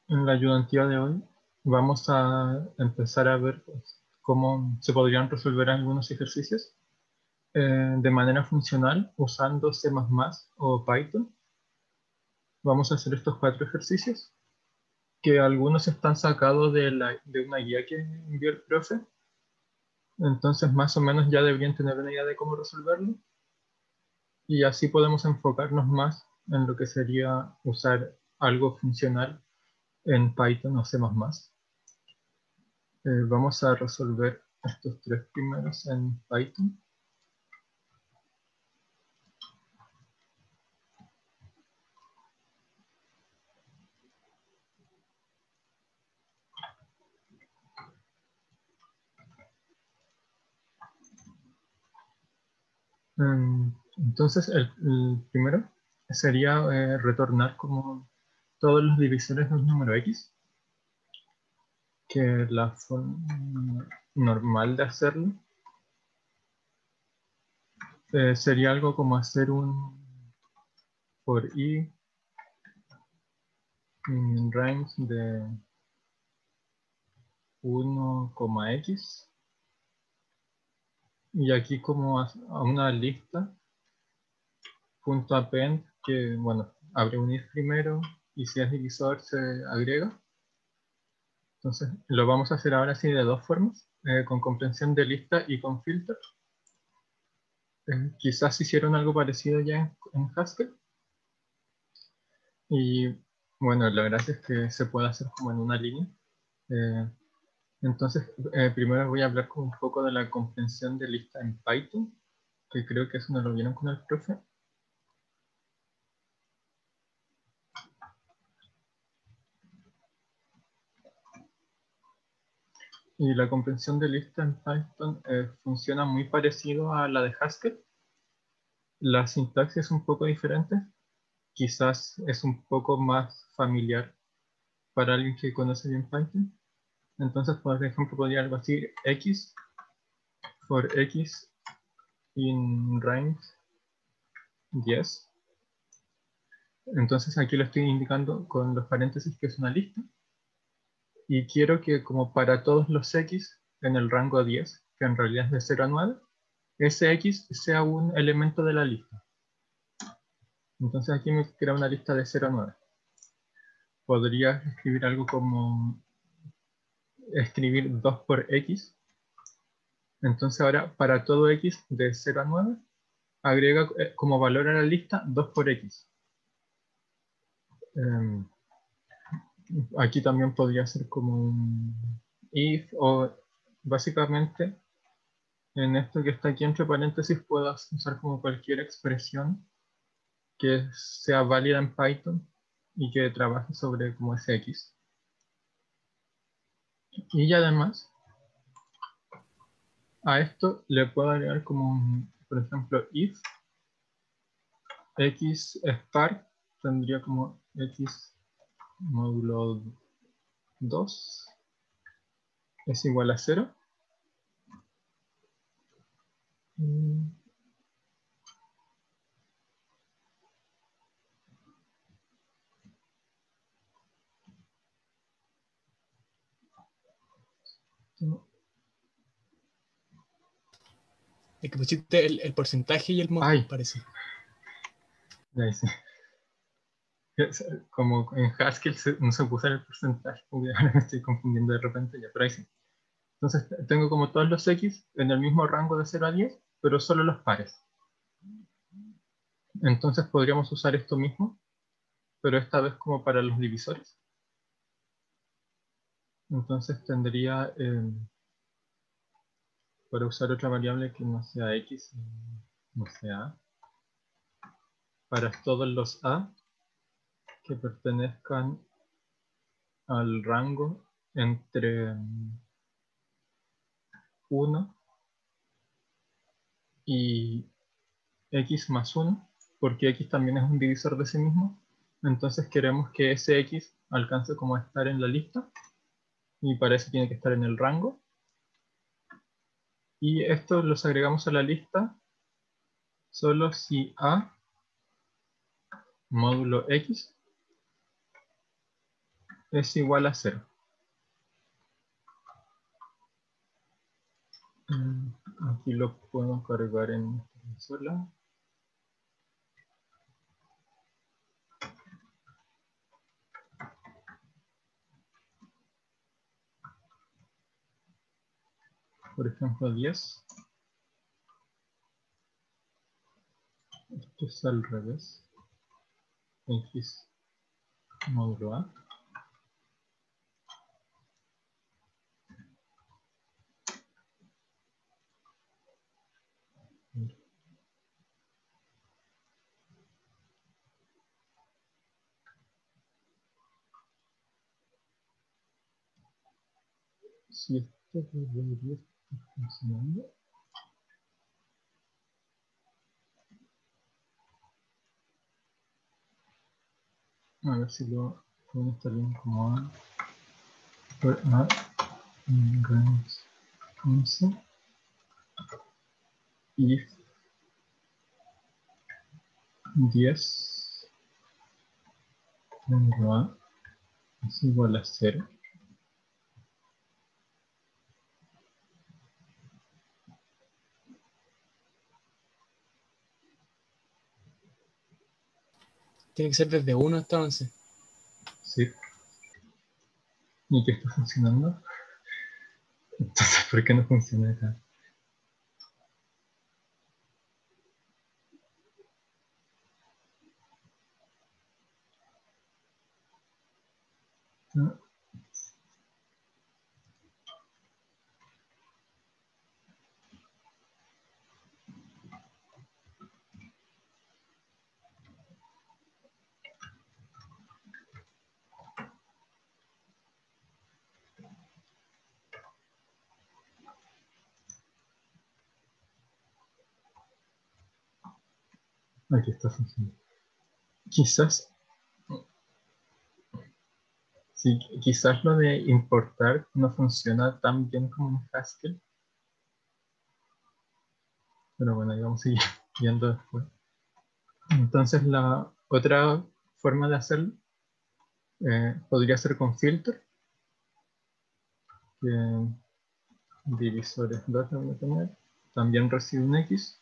En la ayudantía de hoy vamos a empezar a ver pues, cómo se podrían resolver algunos ejercicios de manera funcional usando C++ o Python. Vamos a hacer estos 4 ejercicios, que algunos están sacados de una guía que envió el profe. Entonces más o menos ya deberían tener una idea de cómo resolverlo. Y así podemos enfocarnos más en lo que sería usar algo funcional en Python o C++. Vamos a resolver estos 3 primeros en Python. Entonces, el primero sería retornar como todos los divisores de un número X, que la forma normal de hacerlo sería algo como hacer un for i range de 1,x, y aquí como a una lista punto append, que bueno, abre un if primero y si es divisor se agrega. Entonces lo vamos a hacer ahora sí de dos formas, con comprensión de lista y con filter. Quizás hicieron algo parecido ya en Haskell. Y bueno, la gracia es que se puede hacer como en una línea. Eh, entonces, primero voy a hablar como un poco de la comprensión de lista en Python, que creo que eso no lo vieron con el profe. Y la comprensión de lista en Python funciona muy parecido a la de Haskell. La sintaxis es un poco diferente. Quizás es un poco más familiar para alguien que conoce bien Python. Entonces, por ejemplo, podría algo así: x for x in range 10. Entonces aquí lo estoy indicando con los paréntesis que es una lista. Y quiero que como para todos los x en el rango 10, que en realidad es de 0 a 9, ese x sea un elemento de la lista. Entonces aquí me crea una lista de 0 a 9. Podría escribir algo como escribir 2 por x. Entonces ahora para todo x de 0 a 9, agrega como valor a la lista 2 por x. Aquí también podría ser como un if, o básicamente en esto que está aquí entre paréntesis puedo usar como cualquier expresión que sea válida en Python y que trabaje sobre como ese x. Y además a esto le puedo agregar como un, por ejemplo, if x spark tendría como x módulo 2 es igual a 0. Es que pusiste el porcentaje y el módulo, Ay, parece. ya hice. Como en Haskell no se puso el porcentaje, ahora me estoy confundiendo de repente, ya, pero ahí sí. Entonces tengo como todos los x en el mismo rango de 0 a 10, pero solo los pares. Entonces podríamos usar esto mismo, pero esta vez como para los divisores. Entonces tendría, para usar otra variable que no sea x, no sea a, para todos los a que pertenezcan al rango entre 1 y x más 1, porque x también es un divisor de sí mismo. Entonces queremos que ese x alcance como a estar en la lista, y para eso tiene que estar en el rango. Y esto los agregamos a la lista solo si a módulo x es igual a 0. Aquí lo puedo cargar en consola. Por ejemplo, 10. Esto es al revés. X módulo A. Si esto debería estar funcionando. A ver si lo puedo estar bien como A. Por A. Range 11. If 10 módulo A es igual a 0. Tiene que ser desde 1 hasta 11. Sí. ¿Y qué está funcionando? Entonces, ¿por qué no funciona acá? Ah, aquí está funcionando. Quizás, sí, quizás lo de importar no funciona tan bien como en Haskell. Pero bueno, ahí vamos a seguir viendo después. Entonces la otra forma de hacerlo podría ser con filter. Divisores 2 le voy a poner. También recibe un X.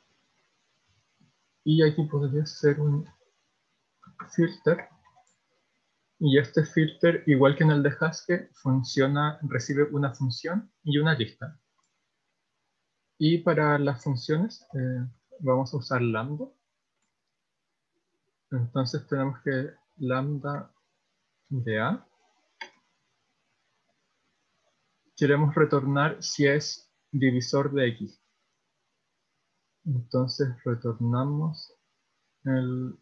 Y aquí podría ser un filter. Y este filter, igual que en el de Haskell, recibe una función y una lista. Y para las funciones vamos a usar lambda. Entonces tenemos que lambda de A. Queremos retornar si es divisor de X. Entonces retornamos el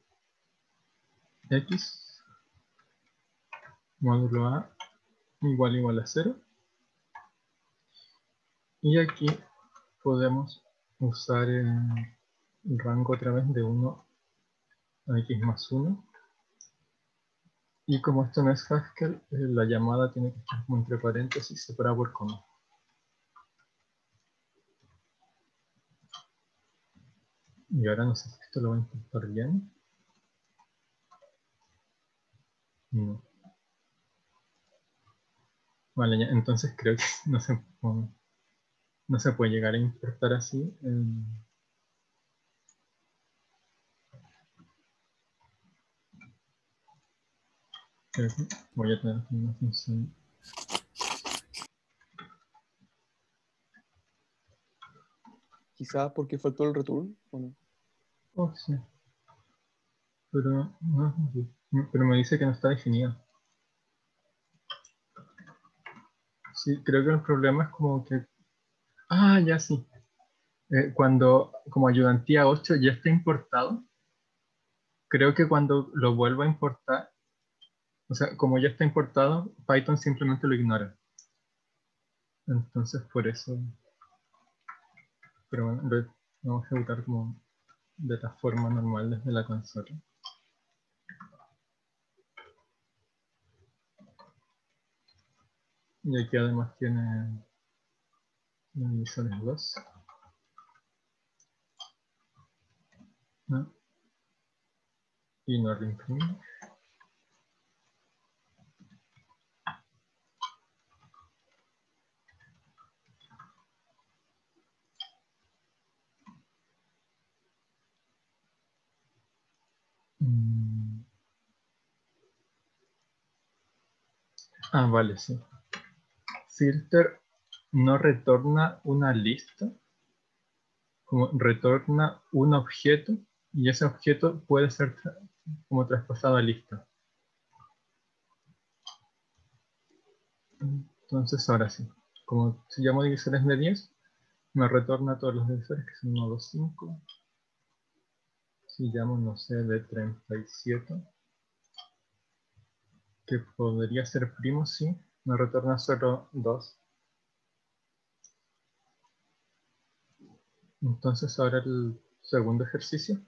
X módulo A igual a 0. Y aquí podemos usar el rango otra vez de 1 a X más 1. Y como esto no es Haskell, la llamada tiene que estar como entre paréntesis separada por coma. Y ahora no sé si esto lo va a intentar bien. No. Vale, ya, entonces creo que no se puede llegar a importar así. Creo que voy a tener una función. Quizás porque faltó el return, ¿o no? Oh, sí. Pero, pero me dice que no está definida. Sí, creo que el problema es como que... Ah, ya sí. Cuando como ayudantía 8 ya está importado, creo que cuando lo vuelva a importar, o sea, como ya está importado, Python simplemente lo ignora. Entonces por eso... Pero bueno, vamos a ejecutar como de la forma normal desde la consola. Y aquí además tiene divisores 2. ¿No? Y no reimprime. Ah, vale, sí. Filter no retorna una lista, como retorna un objeto y ese objeto puede ser como traspasado a lista. Entonces ahora sí, como si llamo divisores de 10, me retorna todos los divisores que son 1, 2, 5. Si llamo, no sé, de 37, que podría ser primo, sí, me retorna solo 2. Entonces ahora el segundo ejercicio.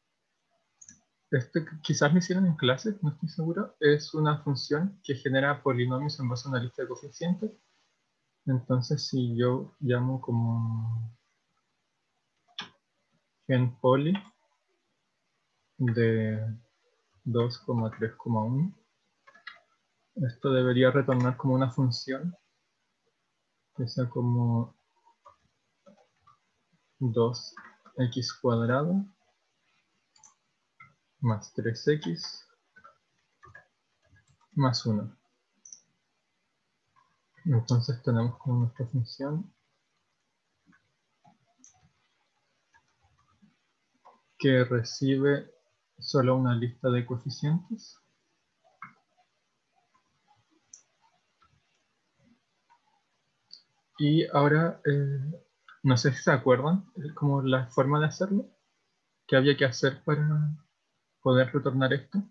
Este quizás me hicieron en clase, no estoy seguro. Es una función que genera polinomios en base a una lista de coeficientes. Entonces si yo llamo como genPoli de 2,3,1, esto debería retornar como una función que sea como 2x cuadrado más 3x más 1. Entonces tenemos como nuestra función que recibe solo una lista de coeficientes. Y ahora, no sé si se acuerdan, como la forma de hacerlo, que había que hacer para poder retornar esto.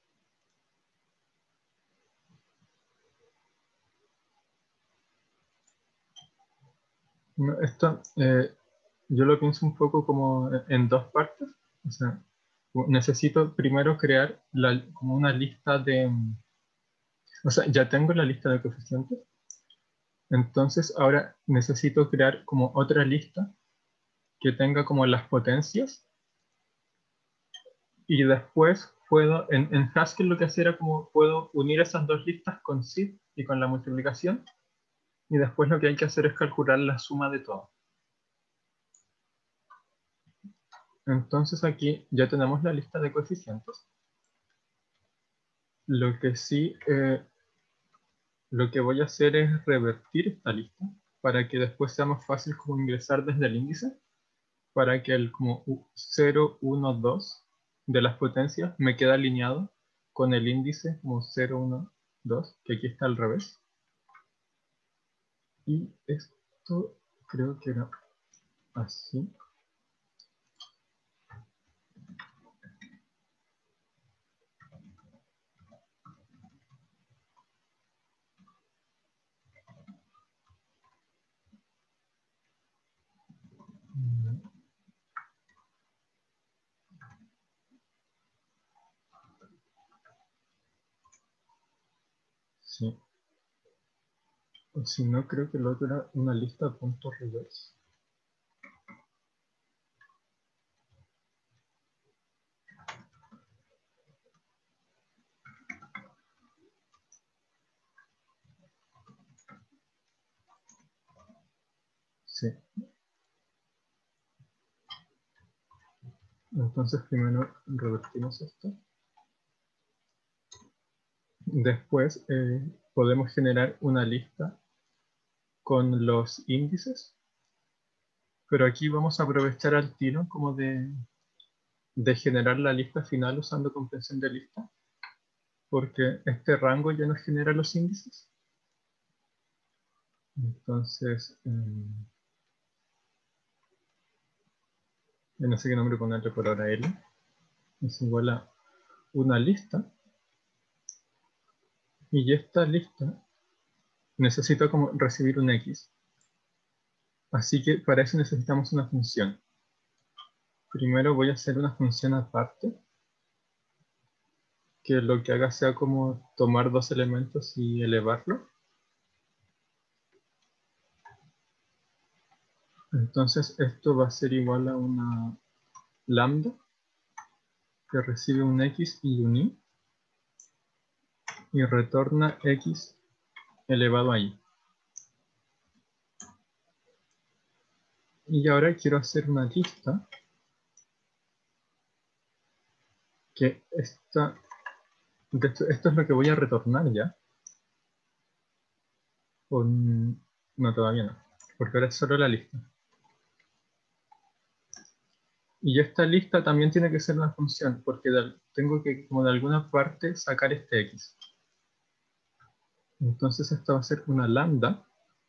No, esto yo lo pienso un poco como en dos partes. O sea, necesito primero crear como una lista de... O sea, ya tengo la lista de coeficientes. Entonces ahora necesito crear como otra lista que tenga como las potencias. Y después puedo, en Haskell lo que hacía era como puedo unir esas dos listas con SID y con la multiplicación. Y después lo que hay que hacer es calcular la suma de todo. Entonces aquí ya tenemos la lista de coeficientes. Lo que sí, lo que voy a hacer es revertir esta lista para que después sea más fácil como ingresar desde el índice, para que el como 0, 1, 2 de las potencias me quede alineado con el índice como 0, 1, 2, que aquí está al revés. Y esto creo que era así. Sí. O si no, creo que lo otro era una lista de puntos reverse. Sí. Entonces primero revertimos esto. Después podemos generar una lista con los índices. Pero aquí vamos a aprovechar al tiro como de generar la lista final usando comprensión de lista. Porque este rango ya nos genera los índices. Entonces, no sé qué nombre ponerle por ahora, L. Es igual a una lista. Y esta lista necesita como recibir un X. Así que para eso necesitamos una función. Primero voy a hacer una función aparte, que lo que haga sea como tomar dos elementos y elevarlo. Entonces esto va a ser igual a una lambda que recibe un X y un Y y retorna X elevado a Y. Y ahora quiero hacer una lista que esto es lo que voy a retornar ya. No, todavía no, porque ahora es solo la lista. Y esta lista también tiene que ser una función, porque tengo que, como de alguna parte, sacar este x. Entonces esta va a ser una lambda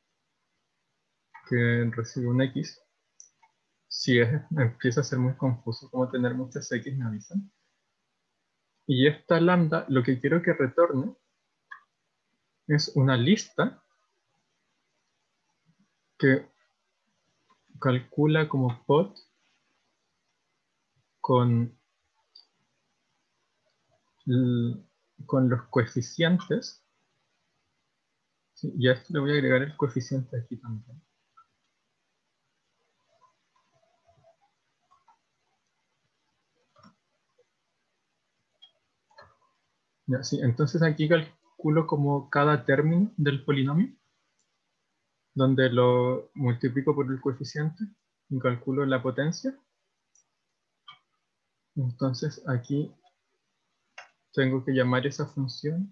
que recibe un x. Si empieza a ser muy confuso, como tener muchas x, me avisan. Y esta lambda, lo que quiero que retorne es una lista que calcula como pod con, con los coeficientes. ¿Sí? Y a esto le voy a agregar el coeficiente aquí también. Ya, sí, entonces aquí calculo como cada término del polinomio, donde lo multiplico por el coeficiente y calculo la potencia. Entonces aquí tengo que llamar esa función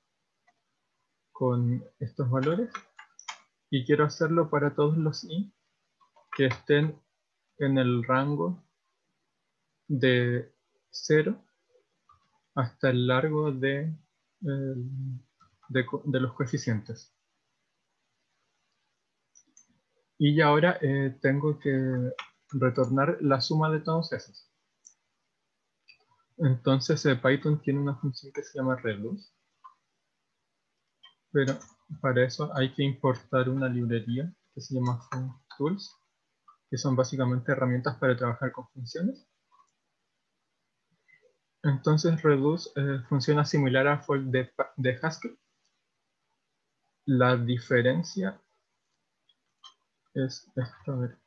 con estos valores y quiero hacerlo para todos los i que estén en el rango de 0 hasta el largo de los coeficientes. Y ahora tengo que retornar la suma de todos esos. Entonces Python tiene una función que se llama reduce, pero para eso hay que importar una librería que se llama functools, que son básicamente herramientas para trabajar con funciones. Entonces reduce funciona similar a for de Haskell. La diferencia es esto, a ver.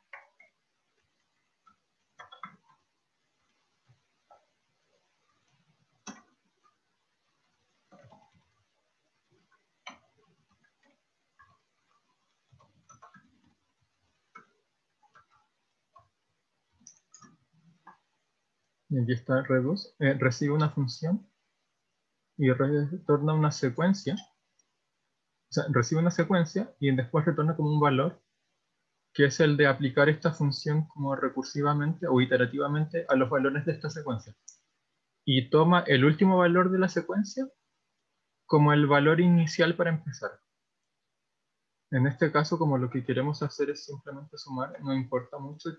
Y aquí está reduce, recibe una función y retorna una secuencia. O sea, recibe una secuencia y después retorna como un valor, que es el de aplicar esta función como recursivamente o iterativamente a los valores de esta secuencia. Y toma el último valor de la secuencia como el valor inicial para empezar. En este caso, como lo que queremos hacer es simplemente sumar, no importa mucho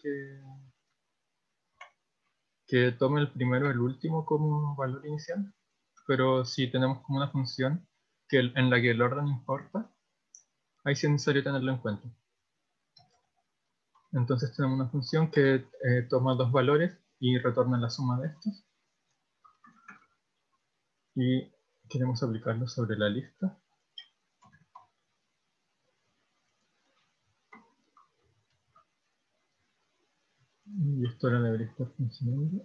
que tome el primero o el último como valor inicial, pero si tenemos como una función en la que el orden importa, ahí sí es necesario tenerlo en cuenta. Entonces tenemos una función que toma dos valores y retorna la suma de estos. Y queremos aplicarlo sobre la lista. Y esto ahora debería estar funcionando.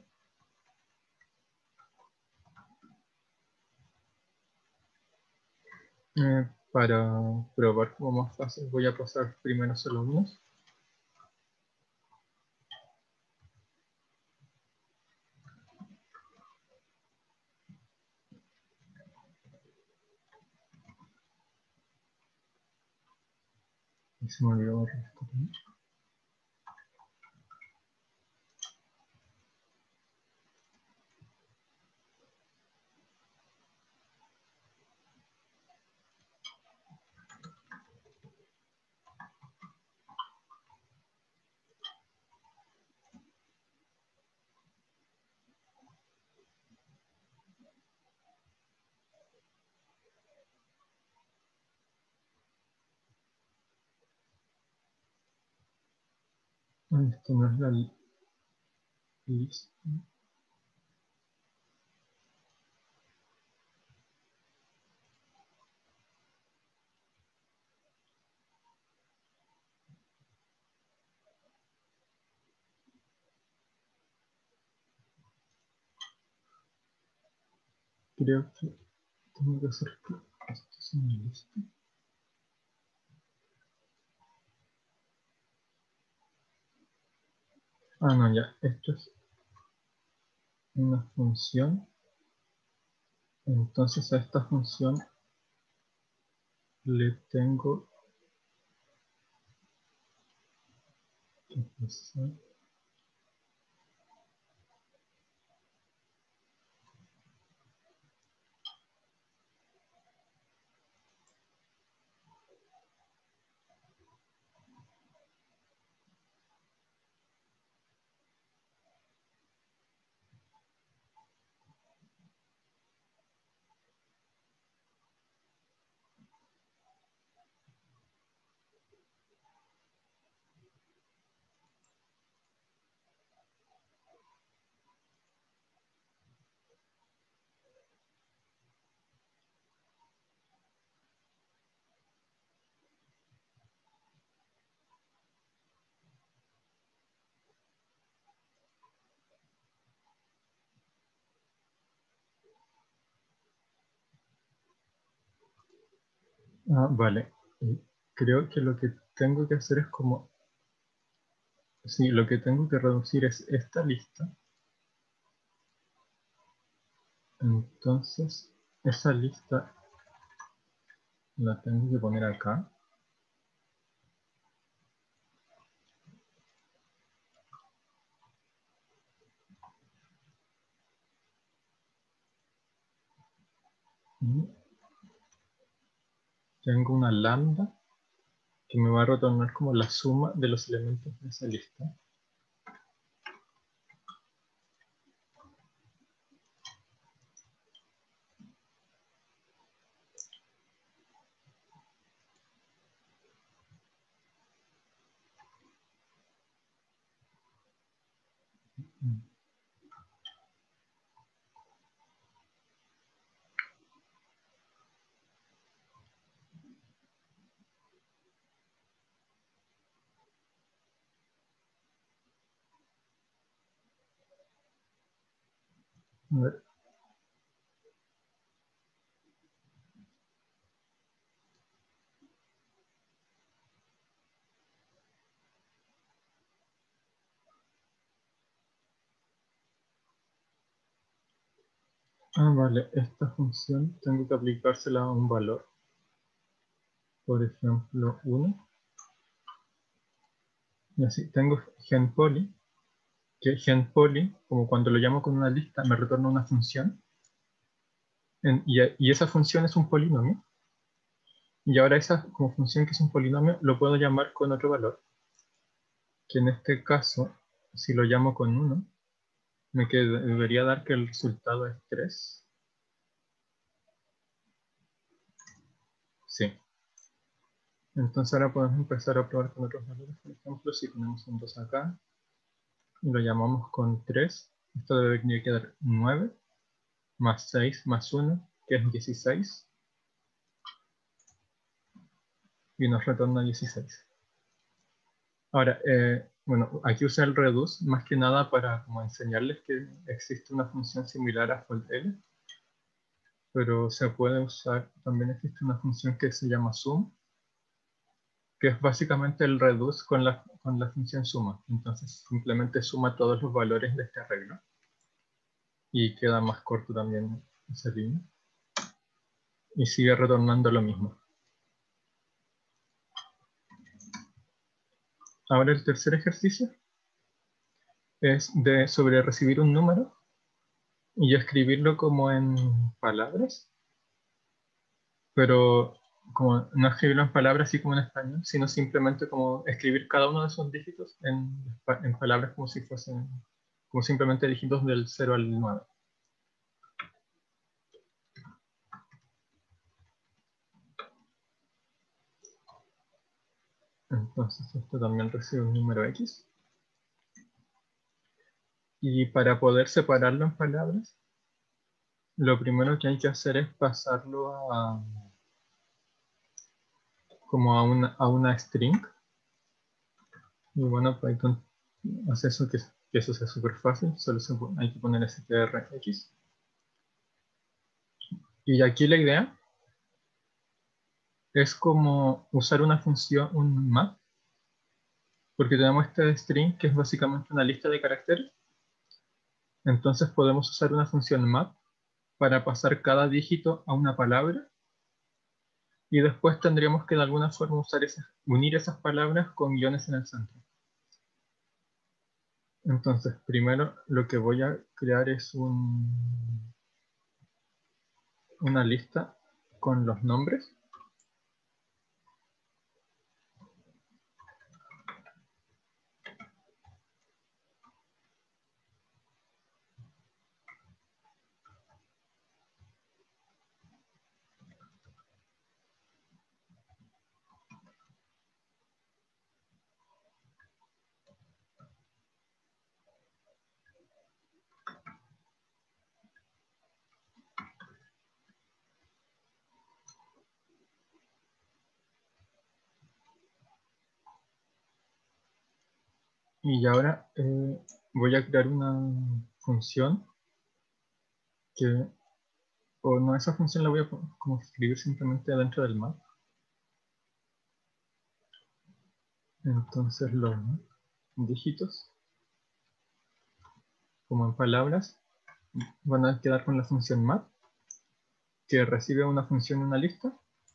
Para probar como más fácil voy a pasar primero solo unos. Y se me olvidó borrar esto también. Esto no es la lista. Creo que tengo que hacer que esto sea una lista. Ah, no, ya. Esto es una función. Entonces a esta función le tengo Vale. Creo que lo que tengo que hacer es como... Sí, lo que tengo que reducir es esta lista. Entonces, esa lista la tengo que poner acá. Y tengo una lambda que me va a retornar como la suma de los elementos de esa lista. A ver. Vale, esta función tengo que aplicársela a un valor. Por ejemplo, 1. Y así, tengo genPoly, que genPoly, como cuando lo llamo con una lista, me retorna una función. Y esa función es un polinomio. Y ahora esa como función que es un polinomio lo puedo llamar con otro valor. Que en este caso, si lo llamo con 1, debería dar que el resultado es 3. Sí. Entonces ahora podemos empezar a probar con otros valores. Por ejemplo, si ponemos un 2 acá y lo llamamos con 3, esto debería quedar 9 más 6 más 1, que es 16. Y nos retorna 16. Ahora, bueno, aquí usé el reduce más que nada para como enseñarles que existe una función similar a foldL, pero se puede usar, también existe una función que se llama sum, que es básicamente el reduce con la función suma. Entonces simplemente suma todos los valores de este arreglo y queda más corto también esa línea y sigue retornando lo mismo. Ahora el tercer ejercicio es sobre recibir un número y escribirlo como en palabras, pero como no escribirlo en palabras así como en español, sino simplemente como escribir cada uno de esos dígitos en palabras como si fuesen, como simplemente dígitos del 0 al 9. Entonces esto también recibe un número X. Y para poder separarlo en palabras, lo primero que hay que hacer es pasarlo como a una string. Y bueno, Python hace eso, que eso es súper fácil, solo hay que poner strx. Y aquí la idea es como usar una función, un map, porque tenemos este string que es básicamente una lista de caracteres. Entonces podemos usar una función map para pasar cada dígito a una palabra y después tendríamos que de alguna forma unir esas palabras con guiones en el centro. Entonces, primero lo que voy a crear es una lista con los nombres. Y ahora voy a crear una función que, o no, esa función la voy a como escribir simplemente dentro del map. Entonces los dígitos, como en palabras, van a quedar con la función map, que recibe una función en una lista,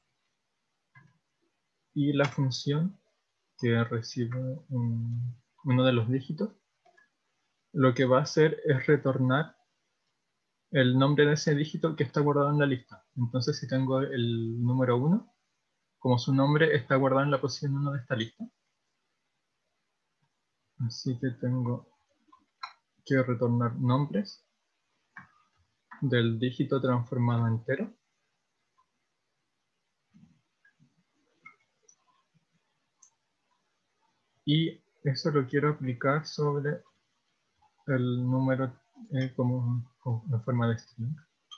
y la función que recibe uno de los dígitos, lo que va a hacer es retornar el nombre de ese dígito que está guardado en la lista. Entonces, si tengo el número 1, como su nombre está guardado en la posición 1 de esta lista, así que tengo que retornar nombres del dígito transformado a entero. Y eso lo quiero aplicar sobre el número como en forma de string.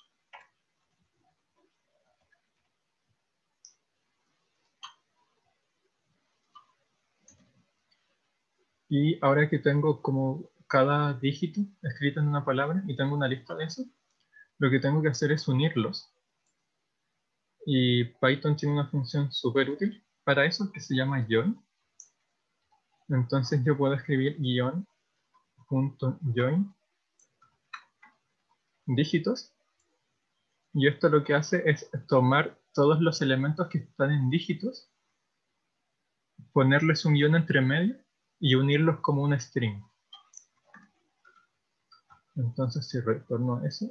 Y ahora que tengo como cada dígito escrito en una palabra y tengo una lista de eso, lo que tengo que hacer es unirlos. Y Python tiene una función súper útil para eso que se llama join. Entonces yo puedo escribir guion.join dígitos, y esto lo que hace es tomar todos los elementos que están en dígitos, ponerles un guión entre medio y unirlos como un string. Entonces si retorno eso,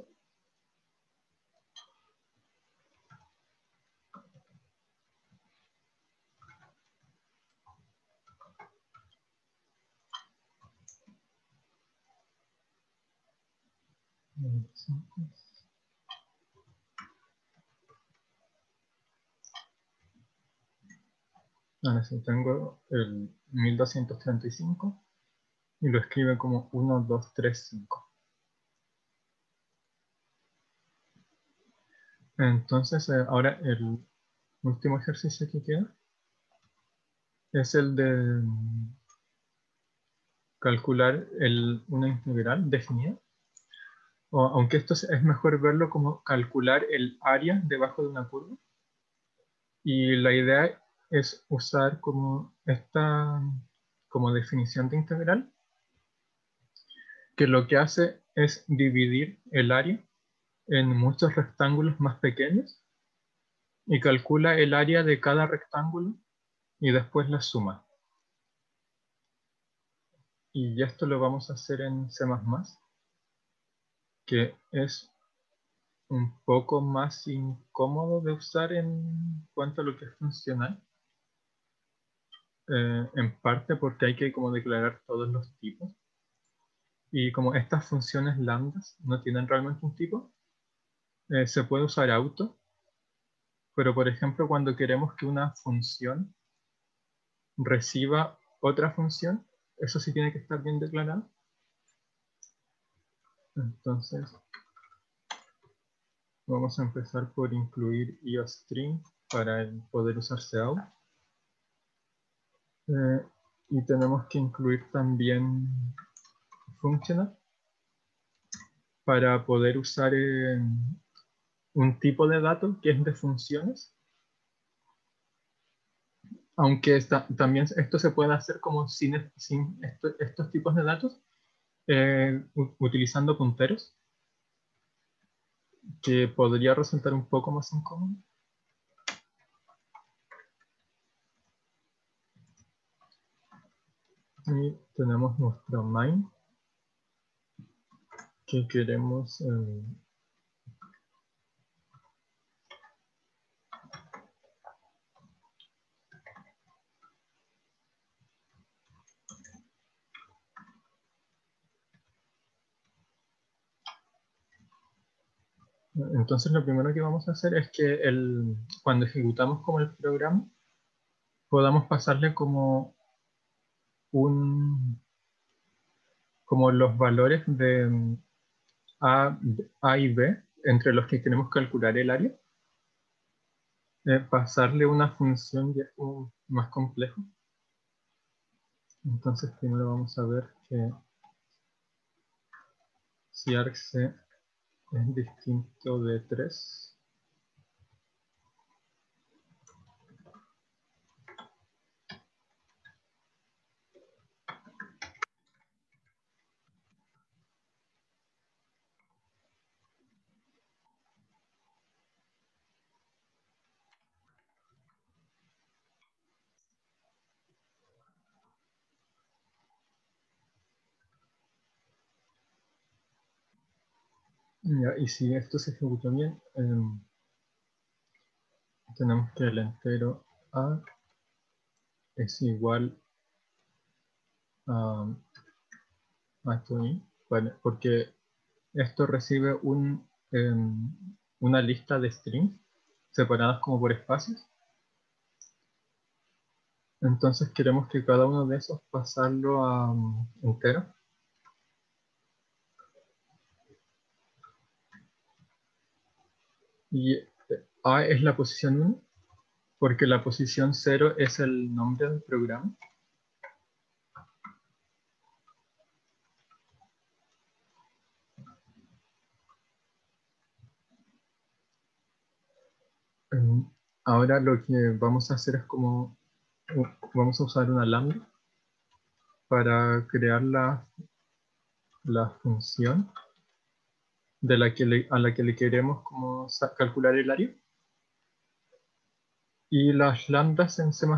ahora sí tengo el 1235 y lo escribe como 1, 2, 3, 5. Entonces ahora el último ejercicio que queda es el de calcular una integral definida. Aunque esto es mejor verlo como calcular el área debajo de una curva. Y la idea es usar como esta como definición de integral, que lo que hace es dividir el área en muchos rectángulos más pequeños y calcula el área de cada rectángulo y después la suma. Y esto lo vamos a hacer en C++, que es un poco más incómodo de usar en cuanto a lo que es funcional. En parte porque hay que como declarar todos los tipos. Y como estas funciones lambdas no tienen realmente un tipo, se puede usar auto, pero por ejemplo cuando queremos que una función reciba otra función, eso sí tiene que estar bien declarado. Entonces vamos a empezar por incluir IOString para poder usarse out. Y tenemos que incluir también functional para poder usar un tipo de dato que es de funciones. Aunque también esto se puede hacer como sin estos tipos de datos, utilizando punteros, que podría resultar un poco más incómodo. Y tenemos nuestro main, que queremos entonces lo primero que vamos a hacer es que cuando ejecutamos como el programa podamos pasarle como como los valores de A y B entre los que queremos calcular el área. Pasarle una función ya es como más complejo. Entonces primero vamos a ver que si argc es distinto de 3, y si esto se ejecuta bien, tenemos que el entero A es igual a esto y, vale, porque esto recibe una lista de strings separadas como por espacios. Entonces queremos que cada uno de esos pasarlo a entero. Y A es la posición 1, porque la posición 0 es el nombre del programa. Ahora lo que vamos a hacer es como, vamos a usar una lambda para crear la función a la que le queremos como calcular el área. Y las lambdas en C++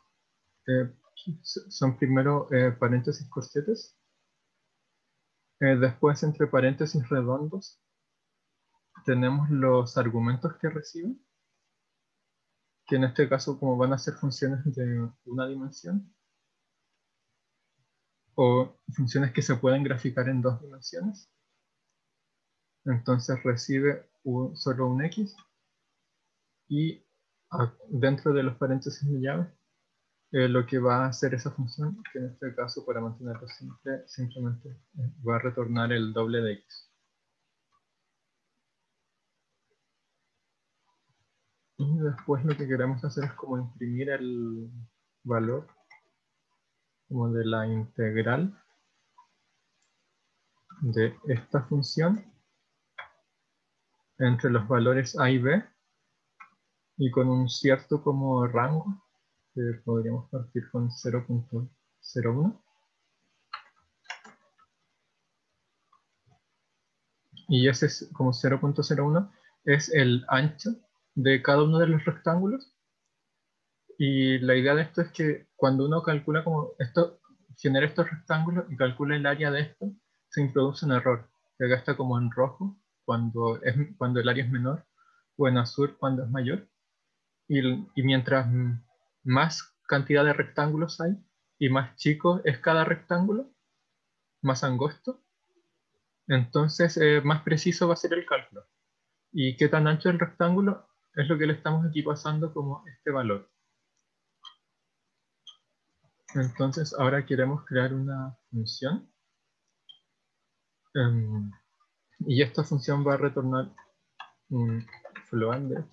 son primero paréntesis corchetes, después entre paréntesis redondos tenemos los argumentos que reciben, que en este caso como van a ser funciones de una dimensión, o funciones que se pueden graficar en 2 dimensiones. Entonces recibe solo un X, y dentro de los paréntesis de llave, lo que va a hacer esa función, que en este caso para mantenerlo simple, simplemente va a retornar el doble de X. Y después lo que queremos hacer es como imprimir el valor como de la integral de esta función entre los valores A y B, y con un cierto como rango que podríamos partir con 0.01, y ese es como 0.01 es el ancho de cada uno de los rectángulos. Y la idea de esto es que cuando uno calcula como esto, genera estos rectángulos y calcula el área de esto, se introduce un error, que acá está como en rojo cuando el área es menor, o en azul cuando es mayor. Y mientras más cantidad de rectángulos hay y más chico es cada rectángulo, más angosto, entonces más preciso va a ser el cálculo. Y qué tan ancho es el rectángulo es lo que le estamos aquí pasando como este valor. Entonces ahora queremos crear una función, y esta función va a retornar un float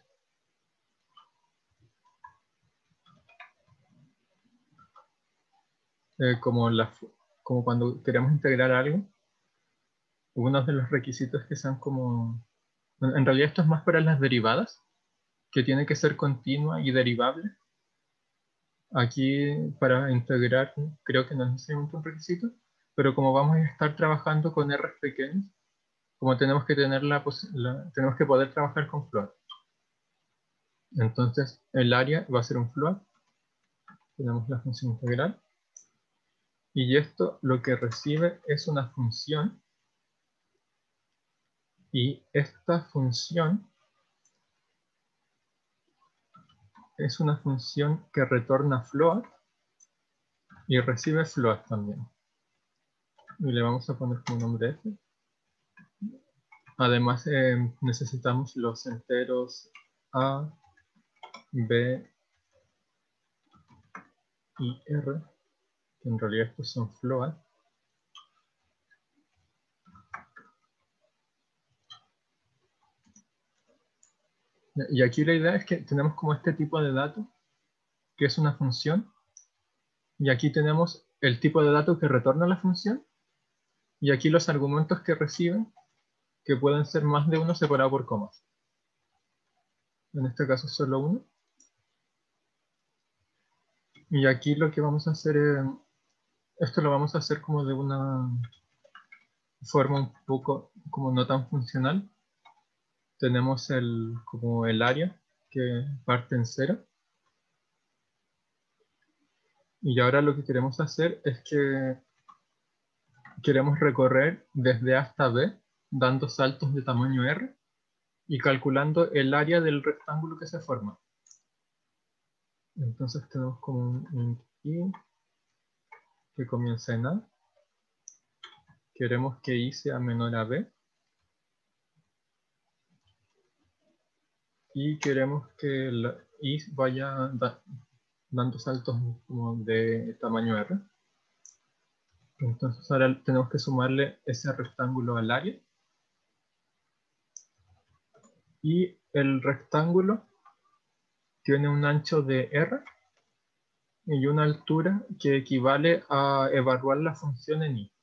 como cuando queremos integrar algo. Uno de los requisitos que sean como, en realidad esto es más para las derivadas, que tiene que ser continua y derivable. Aquí para integrar creo que no es necesariamente un requisito, pero como vamos a estar trabajando con R pequeños, como tenemos que tener tenemos que poder trabajar con float. Entonces el área va a ser un float, tenemos la función integral, y esto lo que recibe es una función Y esta función es una función que retorna float y recibe float también. Y le vamos a poner como nombre f. Además, necesitamos los enteros a, b y r, que en realidad estos son float. Y aquí la idea es que tenemos como este tipo de dato, que es una función, y aquí tenemos el tipo de dato que retorna la función, y aquí los argumentos que reciben, que pueden ser más de uno separado por comas. En este caso solo uno. Y aquí lo que vamos a hacer es, esto lo vamos a hacer como de una forma un poco como no tan funcional. Tenemos como el área que parte en 0. Y ahora lo que queremos hacer es que queremos recorrer desde A hasta B, dando saltos de tamaño R y calculando el área del rectángulo que se forma. Entonces tenemos como un I que comienza en A. Queremos que I sea menor a B. Y queremos que I vaya dando saltos como de tamaño R. Entonces ahora tenemos que sumarle ese rectángulo al área. Y el rectángulo tiene un ancho de R y una altura que equivale a evaluar la función en I.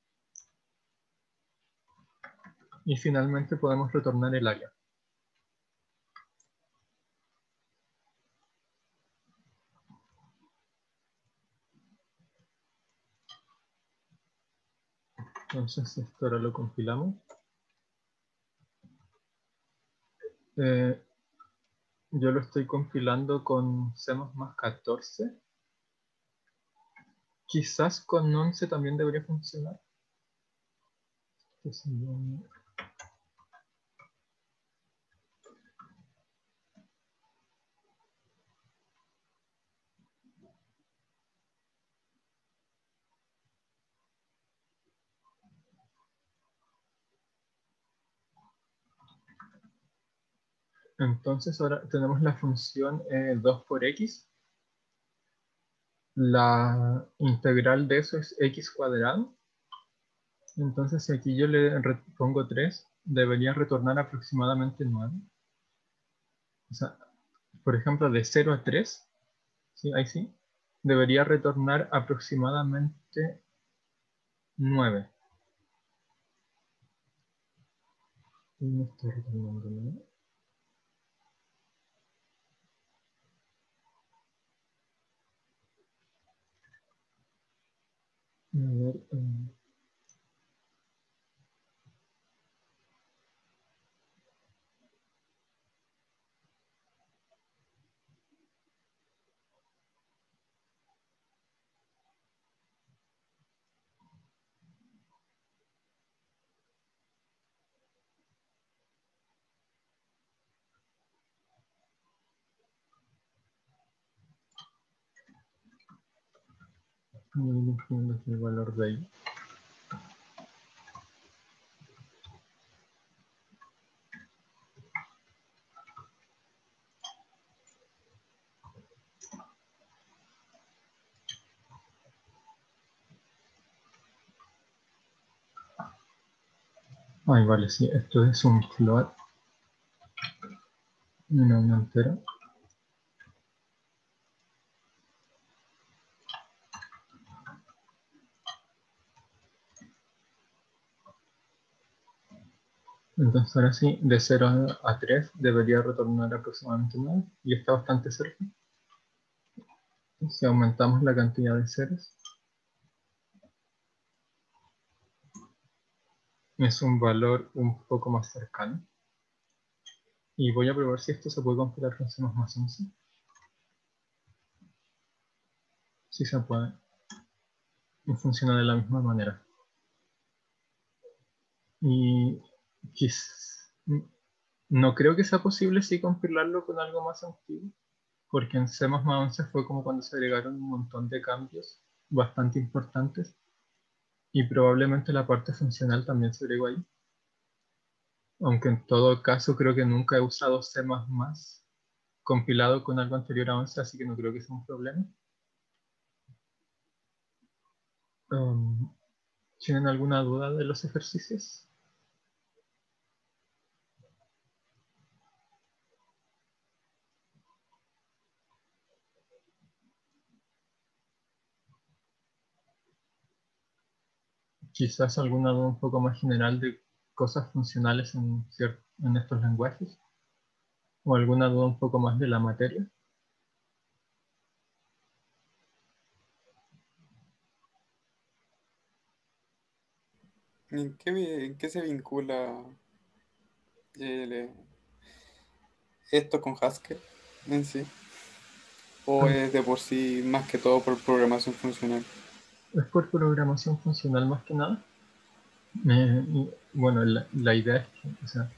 Y finalmente podemos retornar el área. Entonces esto ahora lo compilamos. Yo lo estoy compilando con C++14. Quizás con 11 también debería funcionar. Entonces ahora tenemos la función 2 por x. La integral de eso es x cuadrado. Entonces si aquí yo le pongo 3, debería retornar aproximadamente 9. O sea, por ejemplo, de 0 a 3, ¿sí? Ahí sí, debería retornar aproximadamente 9. Y no estoy retornando 9. A ver, el valor de ahí. Ay, vale, sí, esto es un float, una entera. Entonces ahora sí, de 0 a 3 debería retornar aproximadamente 9 y está bastante cerca. Si aumentamos la cantidad de ceros, es un valor un poco más cercano. Y voy a probar si esto se puede compilar con C++11. Sí se puede. Y funciona de la misma manera. Y No creo que sea posible sí compilarlo con algo más antiguo, porque en C++11 fue como cuando se agregaron un montón de cambios bastante importantes y probablemente la parte funcional también se agregó ahí. Aunque en todo caso creo que nunca he usado C++ compilado con algo anterior a 11, así que no creo que sea un problema. ¿Tienen alguna duda de los ejercicios? Quizás alguna duda un poco más general de cosas funcionales en estos lenguajes, o alguna duda un poco más de la materia. En qué se vincula el, esto con Haskell en sí? ¿O es de por sí más que todo por programación funcional? Es por programación funcional más que nada. Y, bueno, la idea es que,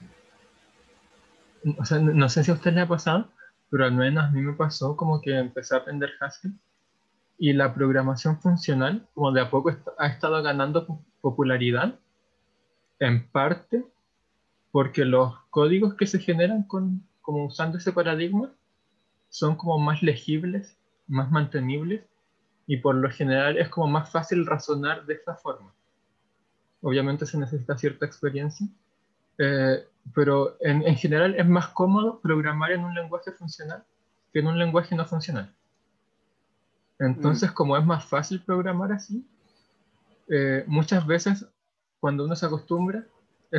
no sé si a usted le ha pasado, pero al menos a mí me pasó como que empecé a aprender Haskell y la programación funcional, como de a poco ha estado ganando popularidad, en parte porque los códigos que se generan como usando ese paradigma son como más legibles, más mantenibles, y por lo general es como más fácil razonar de esta forma. Obviamente se necesita cierta experiencia, pero en general es más cómodo programar en un lenguaje funcional que en un lenguaje no funcional. Mm, Entonces, como es más fácil programar así, muchas veces cuando uno se acostumbra, es,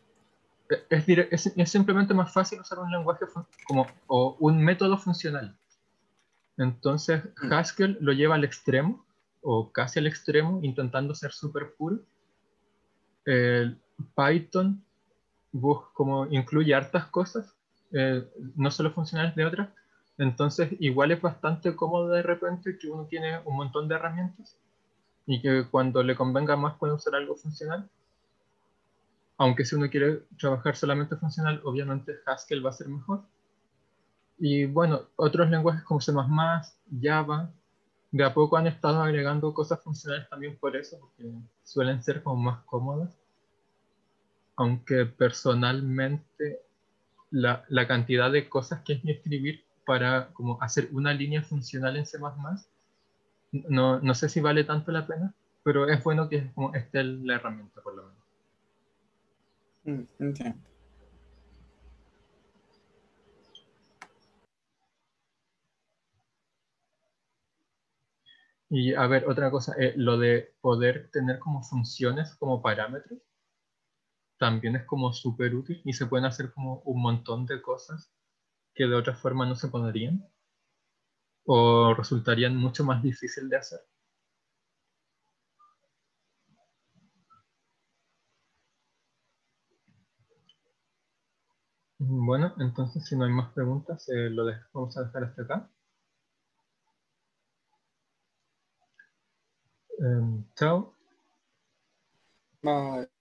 es simplemente más fácil usar un lenguaje o un método funcional. Entonces, mm, Haskell lo lleva al extremo, o casi al extremo, intentando ser súper puro. El Python como incluye hartas cosas, no solo funcionales de otras. Entonces, igual es bastante cómodo de repente que uno tiene un montón de herramientas y que cuando le convenga más puede usar algo funcional. Aunque si uno quiere trabajar solamente funcional, obviamente Haskell va a ser mejor. Y bueno, otros lenguajes como C++, Java, de a poco han estado agregando cosas funcionales también por eso, porque suelen ser como más cómodas. Aunque personalmente la cantidad de cosas que hay que escribir para como hacer una línea funcional en C++, no sé si vale tanto la pena, pero es bueno que como esté la herramienta por lo menos. entiendo. Y a ver, otra cosa, lo de poder tener como funciones como parámetros, también es como súper útil y se pueden hacer como un montón de cosas que de otra forma no se podrían o resultarían mucho más difícil de hacer. Bueno, entonces si no hay más preguntas, vamos a dejar hasta acá. Chao. Bye.